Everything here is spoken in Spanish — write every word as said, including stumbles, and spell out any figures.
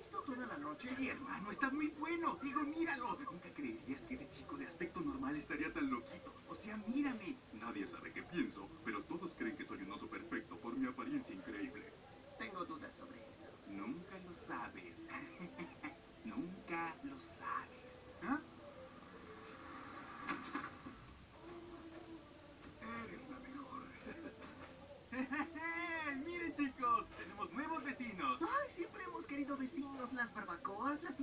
visto toda la noche? Sí, hermano, está muy bueno. Digo, míralo. Nunca creerías que ese chico de aspecto normal estaría tan loquito. O sea, mírame. Nadie sabe qué pienso, pero todos creen que soy un oso perfecto por mi apariencia increíble. Tengo dudas sobre eso. Nunca lo sabes. Nunca lo sabes. ¿Ah? Eres la mejor. ¡Miren, chicos! ¡Tenemos nuevos vecinos! Ay, siempre hemos querido vecinos, las barbacoas, las